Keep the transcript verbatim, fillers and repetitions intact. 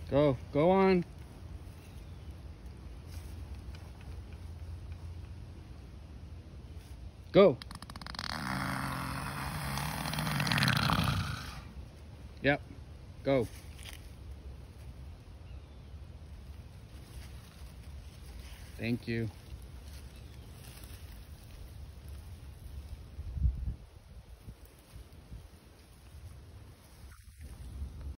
Go, go on. Go. Yep, go. Thank you.